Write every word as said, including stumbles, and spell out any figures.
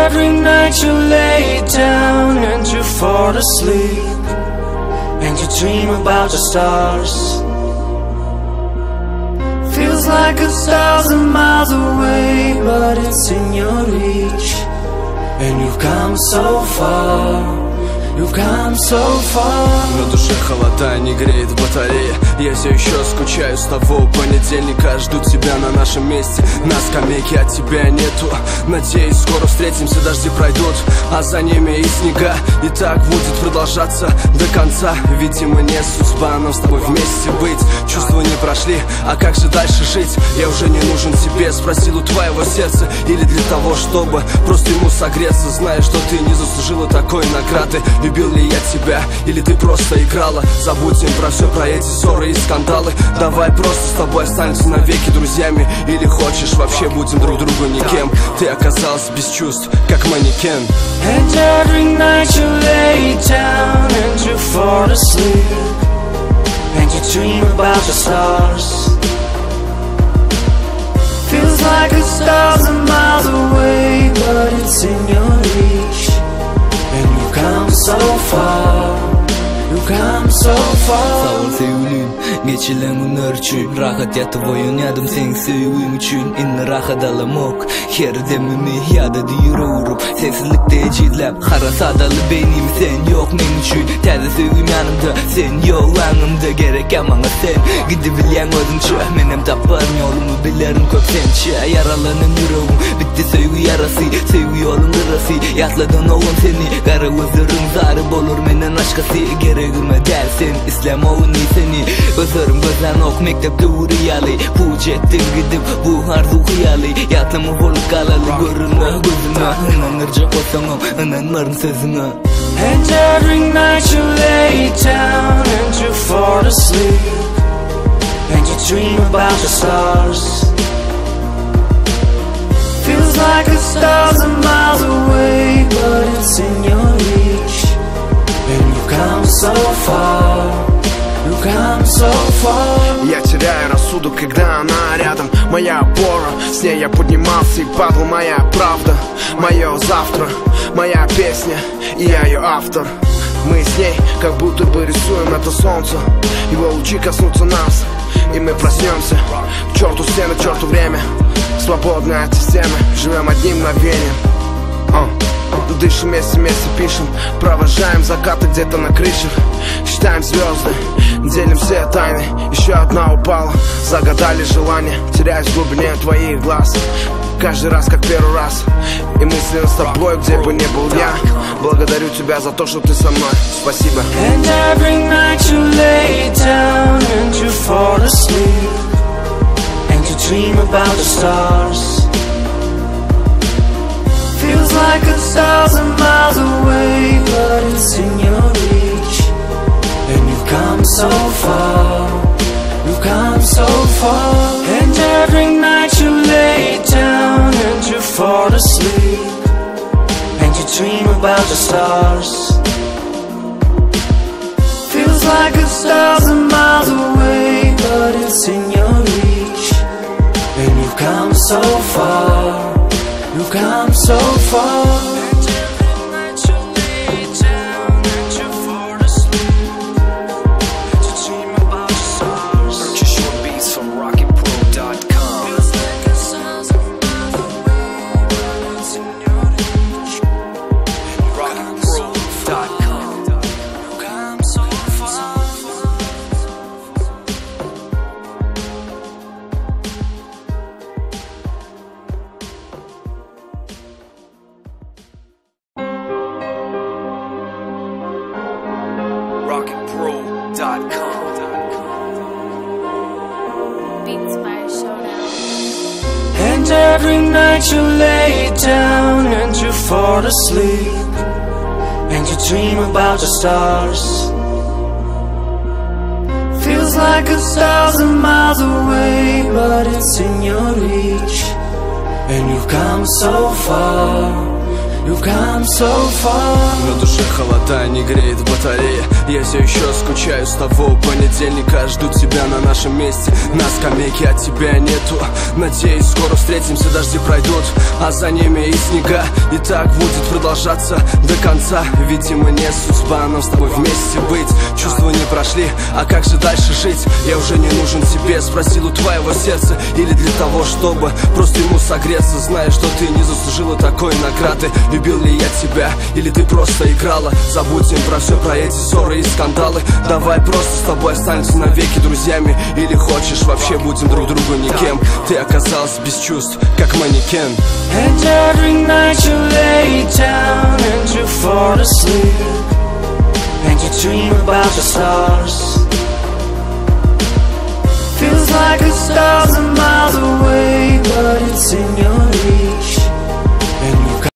every night you lay down and you fall asleep, and you dream about the stars. Feels like a thousand miles away, but it's in your reach, and you've come so far. You've come so far. На душе холода, не греет батарея. Я все еще скучаю с того понедельника. Жду тебя на нашем месте, на скамейке, а тебя нету. Надеюсь, скоро встретимся, дожди пройдут, а за ними и снега. И так будет продолжаться до конца. Видимо, не судьба нам с тобой вместе быть. Чувства не прошли, а как же дальше жить? Я уже не нужен тебе, спросил у твоего сердца. Или для того, чтобы просто ему согреться, зная, что ты не заслужила такой награды. Любил ли я тебя, или ты просто играла? Забудем про все, про эти ссоры и скандалы. Давай просто с тобой останемся навеки друзьями. Или хочешь, вообще будем друг другу никем. Ты оказалась без чувств, как манекен. And every night you lay down and you fall asleep, and you dream about the stars. Feels like a thousand miles away, but it's in your reach, and you've come so far. You've come so far. Sağ ol sevgilim, geçilen günler için. Rahat yatıp oynadım seni sevdiğim için. İnne rahat alamak, her demimi yada diyorum. Sensizlikte cidlep, kara sadalı benim. Sen yok benim için. Taze sevgim yanımda, sen yok yanımda. Gerek amana sen, gidebilen odunca. Menem taparım yolumu, bilirim köp sençe. Yaralanan yüreğim, bitti sevgi yarası. Sevgi yolun lirası, yatladın oğlum seni. Kara gözlerim zarip olur menen aşkası. Gereğime dersin, İslam oğun seni. Gözlerim gözden ok, mektepte uğrayalı. Puç ettim gidip, bu arzu hıyali. Yatlamı olup kalalı, görünme gözüme. İnanırca olsanım, inanmarım sözüne. And every night you lay down and you fall asleep, and you dream about the stars. Feels like a thousand miles away, but it's in your reach, and you've come so far. You've come so far. Я теряю рассудок, когда она рядом. Моя опора, с ней я поднимался и падал. Моя правда, мое завтра, моя песня, и я ее автор. Мы с ней как будто бы рисуем это солнце. Его лучи коснутся нас, и мы проснемся. К черту стены, к черту время. Свободны от системы, живем одним мгновением. uh. Дышим вместе, вместе пишем. Провожаем закаты где-то на крышах. Считаем звезды, делим все тайны. Еще одна упала, загадали желание. Теряюсь в глубине твоих глаз. Каждый раз как первый раз. И мысленно с тобой, где бы ни был я. Благодарю тебя за то, что ты со мной. Спасибо. And every night you lay down and you fall asleep, and you dream about the stars. Feels like a thousand miles away, but it's in your reach, and you've come so far. You've come so far. And every night you lay down and you fall asleep, and you dream about the stars. Feels like a thousand miles away, but it's in your reach, and you've come so far. You've come so far. And every night you lay down and you fall asleep, and you dream about the stars. Purchase your beats from rocket pro dot com. Feels like a thousand miles away, but it's in your reach, and you've come so far. You've come so far. rocket pro dot com. Beats by Showdown. And every night you lay down and you fall asleep, and you dream about the stars. Feels like a thousand miles away, but it's in your reach, and you've come so far. You've come so far. На душе холода, не греет батарея. Я все еще скучаю с того понедельника. Жду тебя на нашем месте, на скамейке, а тебя нету. Надеюсь, скоро встретимся, дожди пройдут, а за ними и снега. И так будет продолжаться до конца. Видимо, не судьба нам с тобой вместе быть. Чувства не прошли, а как же дальше жить? Я уже не нужен тебе, спросил у твоего сердца. Или для того, чтобы просто ему согреться, зная, что ты не заслужила такой награды. Любил ли я тебя, или ты просто играла? Забудем про все, про эти ссоры и скандалы. Давай просто с тобой останемся навеки друзьями. Или хочешь, вообще будем друг другу никем. Ты оказалась без чувств, как манекен. And every night you lay down and you fall asleep, and you dream about the stars. Feels like a thousand miles away, but it's in your reach.